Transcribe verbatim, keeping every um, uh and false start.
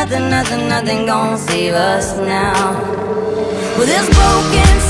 nothing, nothing, nothing gonna save us now. Well, this broken